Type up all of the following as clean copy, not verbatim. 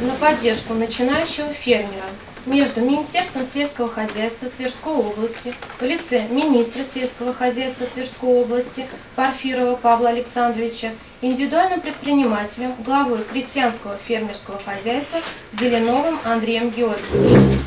на поддержку начинающего фермера между Министерством сельского хозяйства Тверской области в лице министра сельского хозяйства Тверской области Парфирова Павла Александровича, индивидуальным предпринимателем, главой крестьянского фермерского хозяйства Зеленовым Андреем Георгиевичем.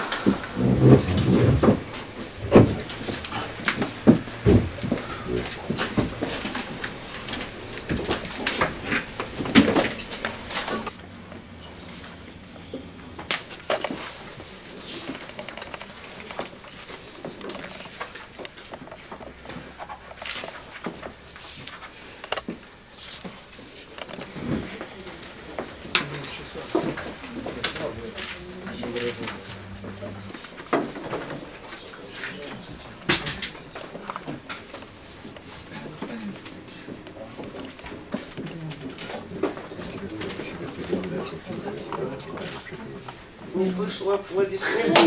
Не слышала аплодисментов.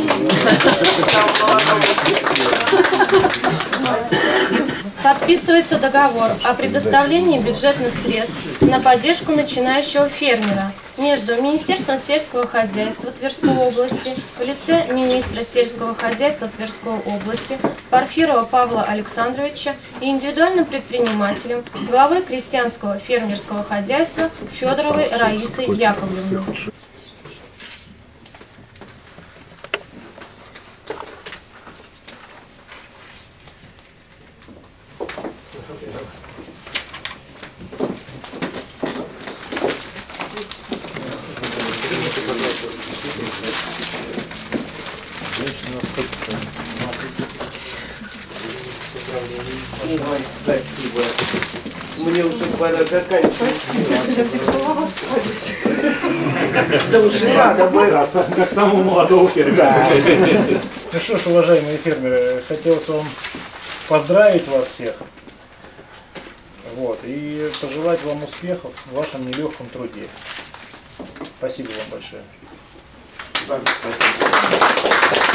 Подписывается договор о предоставлении бюджетных средств на поддержку начинающего фермера между Министерством сельского хозяйства Тверской области в лице министра сельского хозяйства Тверской области Парфирова Павла Александровича и индивидуальным предпринимателем, главой крестьянского фермерского хозяйства Федоровой Раисой Яковлевной. Спасибо. Мне уже пора заканчивать. Да уж и надо бы. Как самого молодого фермера. Ну что ж, уважаемые фермеры, хотелось вам поздравить вас всех. Вот, и пожелать вам успехов в вашем нелегком труде. Спасибо вам большое. Спасибо.